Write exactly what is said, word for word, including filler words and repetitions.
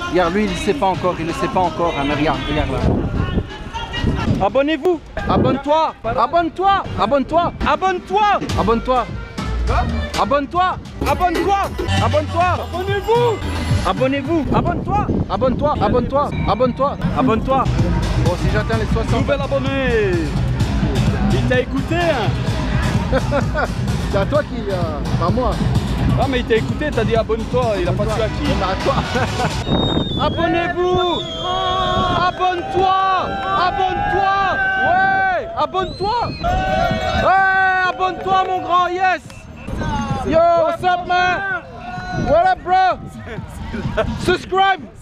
Regarde, lui, il ne sait pas encore, il ne sait pas encore. Hein, mais regarde, regarde là. Abonnez-vous. Abonne-toi. Abonne-toi. Abonne-toi. Abonne-toi. Abonne-toi. Abonne-toi. Abonne-toi. Abonne-toi. Abonnez-vous. Abonnez-vous. Abonne-toi. Abonne-toi. Abonne-toi. Abonne-toi. Abonne-toi. Bon, si j'atteins les soixante. Nouvel abonné. Il t'a écouté, hein. C'est à toi qui... Euh, pas moi. Ah mais il t'a écouté, t'as dit abonne-toi, il a pas su à qui. Non, à toi. Abonnez-vous. Abonne-toi. Abonne-toi. Ouais. Abonne-toi. Ouais, abonne-toi mon grand, yes. Yo, what's up man? What up bro? Subscribe.